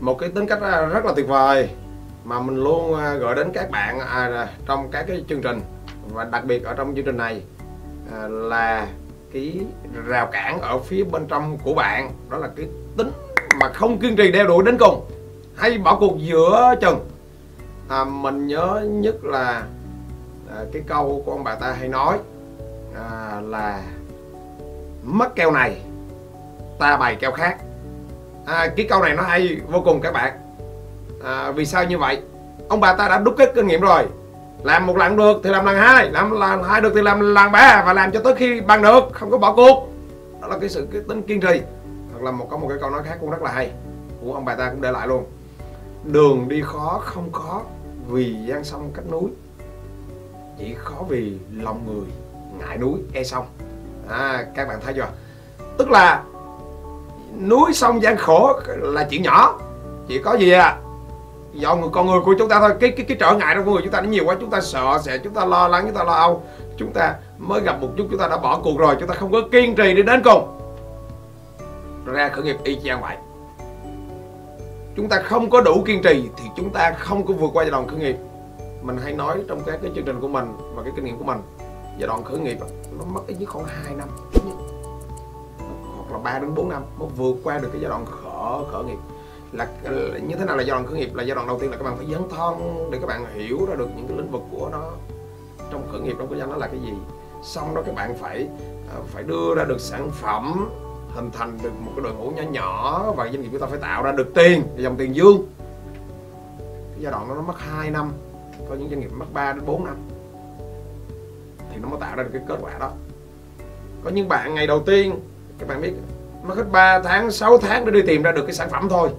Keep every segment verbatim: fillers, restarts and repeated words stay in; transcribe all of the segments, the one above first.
một cái tính cách rất là tuyệt vời mà mình luôn gửi đến các bạn à, trong các cái chương trình, và đặc biệt ở trong chương trình này à, là cái rào cản ở phía bên trong của bạn, đó là cái tính mà không kiên trì đeo đuổi đến cùng, hay bỏ cuộc giữa chừng. à, mình nhớ nhất là à, cái câu của ông bà ta hay nói à, là mất keo này ta bày keo khác. à, cái câu này nó hay vô cùng các bạn. à, vì sao như vậy? Ông bà ta đã đúc kết kinh nghiệm rồi, làm một lần được thì làm lần hai, làm lần hai được thì làm lần ba, và làm cho tới khi bằng được, không có bỏ cuộc. Đó là cái sự cái tính kiên trì. Hoặc là một có một cái câu nói khác cũng rất là hay của ông bà ta cũng để lại luôn: đường đi khó không khó vì gian sông cách núi, chỉ khó vì lòng người ngại núi e sông. à, các bạn thấy chưa? Tức là núi sông gian khổ là chuyện nhỏ, chỉ có gì à do người con người của chúng ta thôi. Cái cái cái trở ngại trong con người chúng ta nó nhiều quá, chúng ta sợ sẽ, chúng ta lo lắng, chúng ta lo âu, chúng ta mới gặp một chút chúng ta đã bỏ cuộc rồi, chúng ta không có kiên trì đi đến cùng. Ra khởi nghiệp y chang vậy, chúng ta không có đủ kiên trì thì chúng ta không có vượt qua giai đoạn khởi nghiệp. Mình hay nói trong các cái chương trình của mình và cái kinh nghiệm của mình, giai đoạn khởi nghiệp nó mất ít nhất khoảng hai năm hoặc là ba đến bốn năm mới vượt qua được cái giai đoạn khởi khởi nghiệp. Là, là như thế nào là giai đoạn khởi nghiệp? Là giai đoạn đầu tiên là các bạn phải dấn thân để các bạn hiểu ra được những cái lĩnh vực của nó trong khởi nghiệp, trong kinh doanh nó là cái gì. Xong đó các bạn phải phải đưa ra được sản phẩm, hình thành được một cái đội ngũ nhỏ nhỏ, và doanh nghiệp chúng ta phải tạo ra được tiền, dòng tiền dương. Cái giai đoạn đó nó mất hai năm, có những doanh nghiệp mất ba đến bốn năm thì nó mới tạo ra được cái kết quả đó. Có những bạn ngày đầu tiên các bạn biết mất hết ba tháng, sáu tháng để đi tìm ra được cái sản phẩm thôi.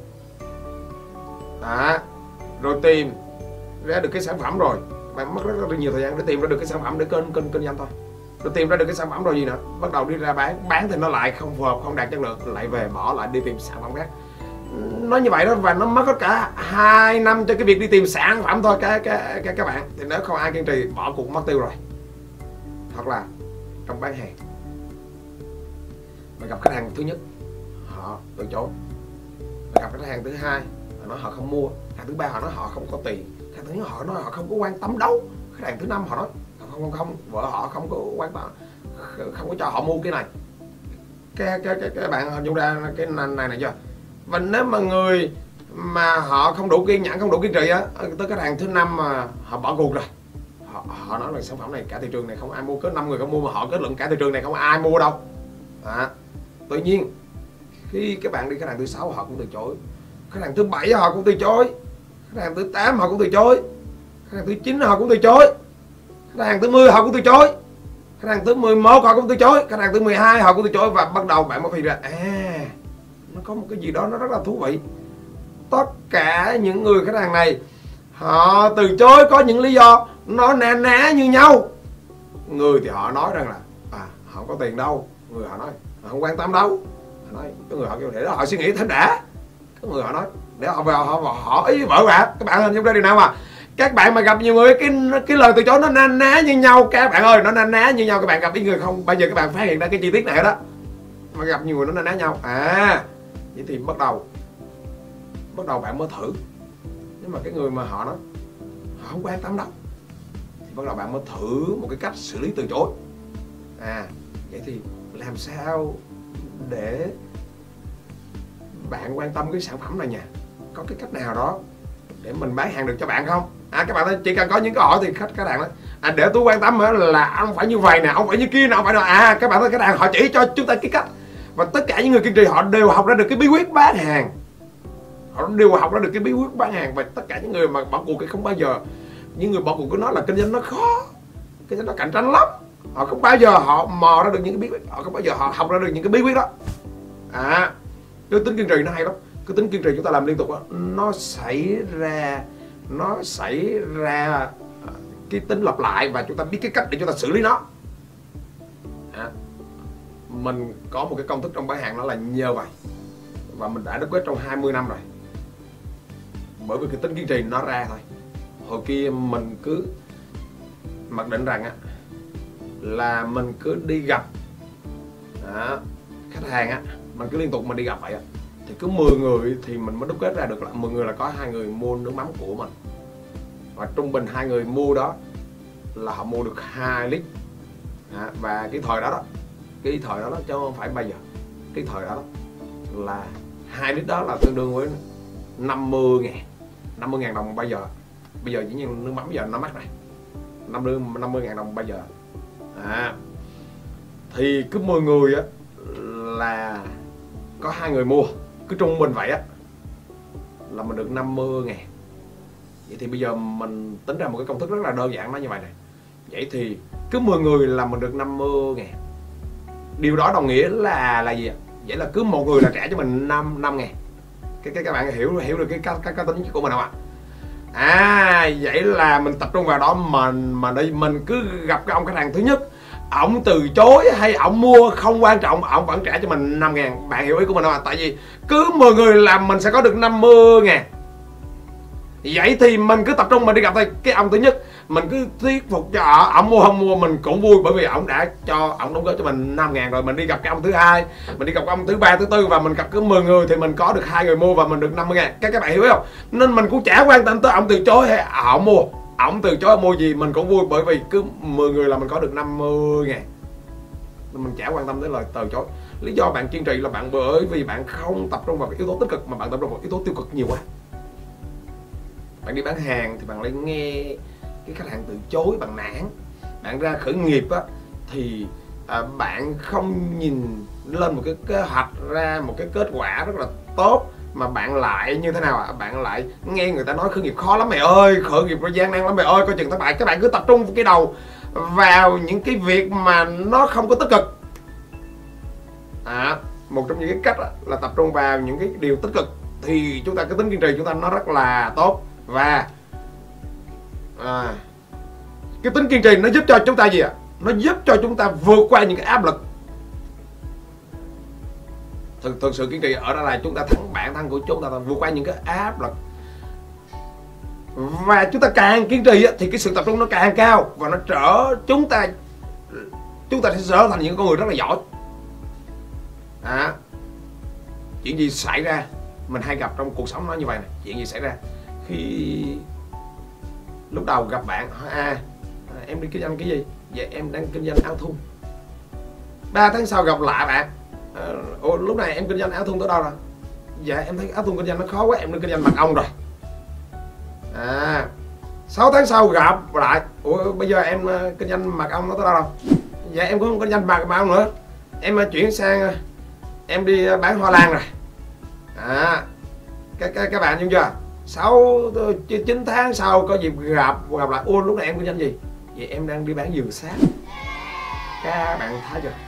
À, rồi tìm ra được cái sản phẩm rồi bạn mất rất, rất nhiều thời gian để tìm ra được cái sản phẩm để kênh kênh kinh doanh thôi. Rồi tìm ra được cái sản phẩm rồi gì nữa, bắt đầu đi ra bán, bán thì nó lại không phù hợp, không đạt chất lượng, lại về bỏ lại đi tìm sản phẩm khác. Nó như vậy đó, và nó mất hết cả hai năm cho cái việc đi tìm sản phẩm thôi các các các, các bạn. Thì nếu không ai kiên trì bỏ cuộc mất tiêu rồi. Hoặc là trong bán hàng, mình gặp khách hàng thứ nhất họ từ chối, mình gặp khách hàng thứ hai họ nói họ không mua, khách hàng thứ ba họ nói họ không có tiền, khách hàng thứ nhất họ nói họ không có quan tâm đâu, khách hàng thứ năm họ nói không không không vợ họ không có quan tâm, không có cho họ mua cái này. Cái cái cái, cái bạn hình dung ra cái này này, này chưa? Và nếu mà người mà họ không đủ kiên nhẫn, không đủ kiên trì á, tới khách hàng thứ năm mà họ bỏ cuộc rồi, họ, họ nói là sản phẩm này cả thị trường này không ai mua, có năm người không mua mà họ kết luận cả thị trường này không ai mua đâu. À, tuy nhiên khi các bạn đi khách hàng thứ sáu họ cũng từ chối, khách hàng thứ bảy họ cũng từ chối, khách hàng thứ tám họ cũng từ chối, khách hàng thứ chín họ cũng từ chối, khách hàng thứ mười họ cũng từ chối, khách hàng thứ mười một họ cũng từ chối, khách hàng thứ mười hai họ cũng từ chối. Và bắt đầu bạn mới thấy ra à, nó có một cái gì đó nó rất là thú vị. Tất cả những người khách hàng này họ từ chối có những lý do nó na ná như nhau. Người thì họ nói rằng là à, họ không có tiền đâu, người họ nói họ không quan tâm đâu, họ nói cái người họ kêu để đó họ suy nghĩ thêm đã, cái người họ nói để họ vào họ họ, họ ý vợ bạn. Các bạn hình dung ra điều nào mà các bạn mà gặp nhiều người cái cái lời từ chối nó na ná như nhau các bạn ơi, nó na ná như nhau. Các bạn gặp ít người không bao giờ các bạn phát hiện ra cái chi tiết này đó, mà gặp nhiều người nó na ná nhau. À, vậy thì bắt đầu bắt đầu bạn mới thử. Nhưng mà cái người mà họ nói họ không quan tâm đâu thì bắt đầu bạn mới thử một cái cách xử lý từ chối. À, vậy thì làm sao để bạn quan tâm cái sản phẩm này nha, có cái cách nào đó để mình bán hàng được cho bạn không? À, các bạn chỉ cần có những câu hỏi thì khách khách hàng nói à, để tôi quan tâm là ông phải như vậy nè, ông phải như kia nè, ông phải nè. À, các bạn thấy khách hàng họ chỉ cho chúng ta cái cách, và tất cả những người kiên trì họ đều học ra được cái bí quyết bán hàng, họ đều học ra được cái bí quyết bán hàng. Và tất cả những người mà bỏ cuộc thì không bao giờ, những người bỏ cuộc cứ nói là kinh doanh nó khó, kinh doanh nó cạnh tranh lắm, họ không bao giờ họ mò ra được những cái bí quyết, họ không bao giờ họ học ra được những cái bí quyết đó. À, cái tính kiên trì nó hay lắm. Cái tính kiên trì chúng ta làm liên tục đó, nó xảy ra nó xảy ra cái tính lặp lại, và chúng ta biết cái cách để chúng ta xử lý nó. À, mình có một cái công thức trong bán hàng đó là nhờ vậy, và mình đã đúc kết trong hai mươi năm rồi, bởi vì cái tính kiên trì nó ra thôi. Hồi kia mình cứ mặc định rằng á là mình cứ đi gặp à, khách hàng á, mình cứ liên tục mình đi gặp vậy á, thì cứ mười người thì mình mới đúc kết ra được là mười người là có hai người mua nước mắm của mình, và trung bình hai người mua đó là họ mua được hai lít. À, và cái thời đó đó cái thời đó đó chứ không phải bây giờ, cái thời đó, đó là hai lít đó là tương đương với năm mươi ngàn năm mươi ngàn đồng bây giờ. Bây giờ dĩ nhiên nước mắm bây giờ nó mắc này, năm mươi ngàn đồng bây giờ. À, thì cứ mười người á là có hai người mua, cứ trung bình vậy á là mình được năm mươi ngàn. Vậy thì bây giờ mình tính ra một cái công thức rất là đơn giản nó như vậy này. Vậy thì cứ mười người là mình được năm mươi ngàn. Điều đó đồng nghĩa là là gì ạ? Vậy là cứ một người là trả cho mình năm ngàn. Cái, cái các bạn hiểu hiểu được cái cái cái tính của mình không ạ? À, vậy là mình tập trung vào đó, mình mà đi mình cứ gặp cái ông khách hàng thứ nhất, ổng từ chối hay ổng mua không quan trọng, ổng vẫn trả cho mình năm ngàn. Bạn hiểu ý của mình không ạ? Tại vì cứ mười người làm mình sẽ có được năm mươi ngàn. Vậy thì mình cứ tập trung mình đi gặp cái ông thứ nhất, mình cứ thuyết phục cho ổng mua không mua mình cũng vui, bởi vì ổng đã cho ổng đóng góp cho mình năm ngàn rồi. Mình đi gặp cái ông thứ hai, mình đi gặp cái ông thứ ba, thứ tư, và mình gặp cứ mười người thì mình có được hai người mua và mình được năm mươi ngàn. Các các bạn hiểu không? Nên mình cũng chả quan tâm tới ổng từ chối hay ổng mua. Ổng từ chối mua gì mình cũng vui, bởi vì cứ mười người là mình có được năm mươi ngàn. Mình chả quan tâm tới lời từ chối. Lý do bạn kiên trì là bạn bởi vì bạn không tập trung vào cái yếu tố tích cực mà bạn tập trung vào yếu tố tiêu cực nhiều quá. Bạn đi bán hàng thì bạn lại nghe cái khách hàng từ chối, bạn nản. Bạn ra khởi nghiệp á thì à, bạn không nhìn lên một cái kế hoạch, ra một cái kết quả rất là tốt, mà bạn lại như thế nào ạ? À? Bạn lại nghe người ta nói khởi nghiệp khó lắm mày ơi, khởi nghiệp nó gian nan lắm mày ơi, coi chừng thất bại. Các bạn cứ tập trung cái đầu vào những cái việc mà nó không có tích cực. À, một trong những cái cách là tập trung vào những cái điều tích cực thì chúng ta cái tính kiên trì chúng ta nó rất là tốt. Và à, cái tính kiên trì nó giúp cho chúng ta gì ạ? À? Nó giúp cho chúng ta vượt qua những cái áp lực. Thực, thực sự kiên trì ở đây là chúng ta thắng bản thân của chúng ta, vượt qua những cái áp lực. Và chúng ta càng kiên trì thì cái sự tập trung nó càng cao, và nó trở chúng ta chúng ta sẽ trở thành những con người rất là giỏi. À, chuyện gì xảy ra mình hay gặp trong cuộc sống nó như vậy này. Chuyện gì xảy ra khi lúc đầu gặp bạn hỏi à, em đi kinh doanh cái gì? Dạ em đang kinh doanh áo thun. Ba tháng sau gặp lại bạn, à, ủa lúc này em kinh doanh áo thun tới đâu rồi? Dạ em thấy áo thun kinh doanh nó khó quá, em đang kinh doanh mật ong rồi. À, sáu tháng sau gặp lại, ủa bây giờ em uh, kinh doanh mật ong nó tới đâu rồi? Dạ em cũng không kinh doanh mật ong nữa, em uh, chuyển sang uh, em đi uh, bán hoa lan rồi. À, các các các bạn hiểu chưa? Sáu chín tháng sau có dịp gặp gặp lại, ủa lúc này em kinh doanh gì? Vậy em đang đi bán dừa sáp. Các bạn thấy chưa?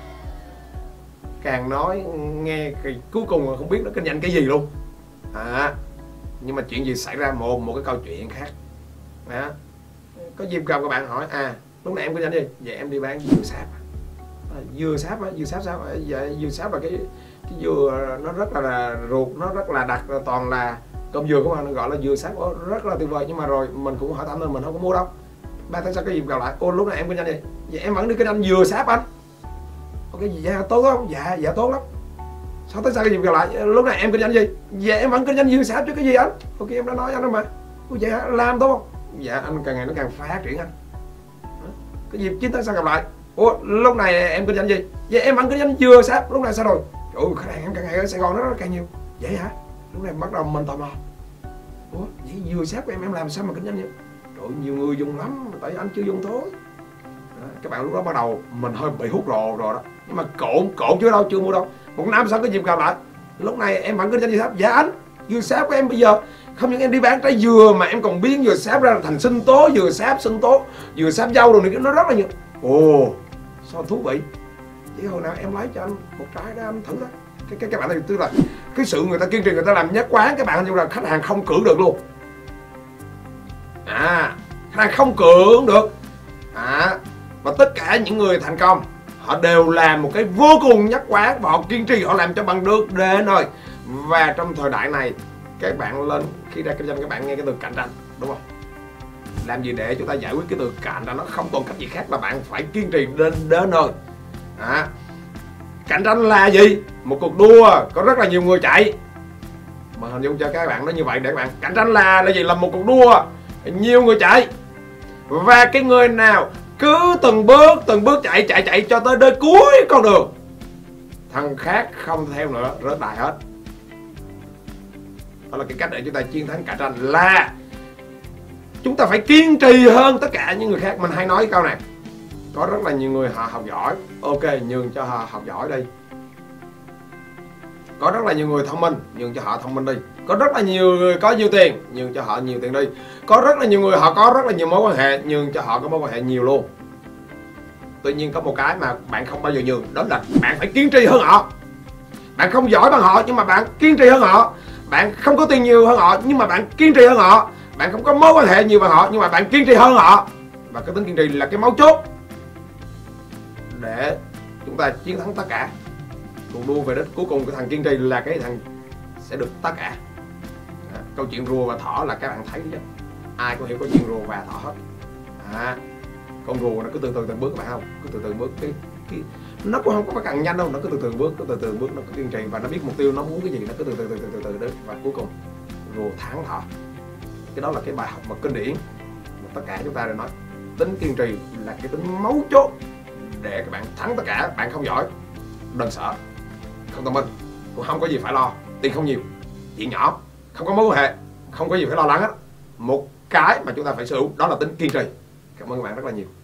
Càng nói nghe cuối cùng không biết nó kinh doanh cái gì luôn. À, nhưng mà chuyện gì xảy ra một một cái câu chuyện khác. Đó. Có dịp gặp các bạn hỏi à lúc này em kinh doanh gì? Vậy em đi bán dừa sáp. À, dừa sáp á, dừa sáp sao? Dạ, dừa sáp là cái cái dừa nó rất là, là ruột, nó rất là đặc, toàn là cơm dừa của mình, gọi là dừa sáp, rất là tuyệt vời. Nhưng mà rồi mình cũng hỏi thăm nên mình không có mua đâu. Ba tháng sau cái dịp gặp lại, ô lúc này em kinh doanh gì? Vậy em vẫn đi kinh doanh dừa sáp anh. Ok, dạ tốt không? Dạ dạ tốt lắm. Sáu tháng sau cái dịp gặp lại, lúc này em kinh doanh gì? Dạ em vẫn kinh doanh dừa sáp chứ cái gì anh? Ok em đã nói anh rồi mà. Ủa, dạ làm tốt không? Dạ anh càng ngày nó càng phát triển anh. Cái dịp chín tháng sau gặp lại, ủa lúc này em kinh doanh gì? Dạ em vẫn kinh doanh dừa sáp. Lúc này sao rồi? Ủa khách hàng em càng ngày ở Sài Gòn nó càng nhiều. Vậy hả? Lúc này bắt đầu mình tò mò. Ủa vậy dừa sáp của em em làm sao mà kinh doanh vậy? Trời nhiều người dùng lắm, tại anh chưa dùng thôi. Đó, các bạn lúc đó bắt đầu mình hơi bị hút rồ rồi đó. Nhưng mà cộn cộn chưa đâu, chưa mua đâu. Một năm sau cái dịp gặp lại, lúc này em vẫn kinh doanh dừa sáp. Dạ anh, dừa sáp của em bây giờ không những em đi bán trái dừa mà em còn biến dừa sáp ra thành sinh tố, dừa sáp sinh tố, dừa sáp dâu rồi này, nó rất là nhiều. Ồ, sao thú vị. Chỉ hồi nào em lấy cho anh một trái đó anh thử đó. Cái cái các bạn thấy tức là cái sự người ta kiên trì, người ta làm nhất quán, các bạn nhưng là khách hàng không cưỡng được luôn. À, khách hàng không cưỡng được. À, và tất cả những người thành công họ đều làm một cái vô cùng nhất quán và họ kiên trì, họ làm cho bằng được đến thôi. Và trong thời đại này các bạn lên khi ra kinh doanh các bạn nghe cái từ cạnh tranh, đúng không? Làm gì để chúng ta giải quyết cái từ cạnh tranh, nó không còn cách gì khác là bạn phải kiên trì đến đến thôi. À, Cạnh tranh là gì? Một cuộc đua có rất là nhiều người chạy. Mà hình dung cho các bạn nó như vậy để các bạn. Cạnh tranh là là gì? Là một cuộc đua nhiều người chạy. Và cái người nào cứ từng bước từng bước chạy chạy chạy cho tới nơi cuối con đường, thằng khác không theo nữa, rớt đài hết. Đó là cái cách để chúng ta chiến thắng cạnh tranh, là chúng ta phải kiên trì hơn tất cả những người khác. Mình hay nói cái câu này, có rất là nhiều người họ học giỏi, ok, nhường cho họ học giỏi đi. Có rất là nhiều người thông minh, nhường cho họ thông minh đi. Có rất là nhiều người có nhiều tiền, nhường cho họ nhiều tiền đi. Có rất là nhiều người họ có rất là nhiều mối quan hệ, nhường cho họ có mối quan hệ nhiều luôn. Tuy nhiên có một cái mà bạn không bao giờ nhường, đó là bạn phải kiên trì hơn họ. Bạn không giỏi bằng họ nhưng mà bạn kiên trì hơn họ. Bạn không có tiền nhiều hơn họ nhưng mà bạn kiên trì hơn họ. Bạn không có mối quan hệ nhiều bằng họ nhưng mà bạn kiên trì hơn họ. Và cái tính kiên trì là cái mấu chốt để chúng ta chiến thắng tất cả. Cuộc đua về đích cuối cùng, cái thằng kiên trì là cái thằng sẽ được tất cả. À, câu chuyện rùa và thỏ là các bạn thấy chứ, ai cũng hiểu câu chuyện rùa và thỏ hết. À, con rùa nó cứ từ từ từng bước, phải không? Cứ từ từ bước, cái, cái nó cũng không có cần nhanh đâu, nó cứ từ từ bước, cứ từ từ bước, nó cứ kiên trì và nó biết mục tiêu nó muốn cái gì, nó cứ từ từ từ từ từ từ đến và cuối cùng rùa thắng thỏ. Cái đó là cái bài học mà kinh điển mà tất cả chúng ta đều nói. Tính kiên trì là cái tính mấu chốt để các bạn thắng tất cả. Bạn không giỏi, đừng sợ, không thông minh, cũng không có gì phải lo, tiền không nhiều, chuyện nhỏ, không có mối quan hệ, không có gì phải lo lắng hết. Một cái mà chúng ta phải sử dụng đó là tính kiên trì. Cảm ơn các bạn rất là nhiều.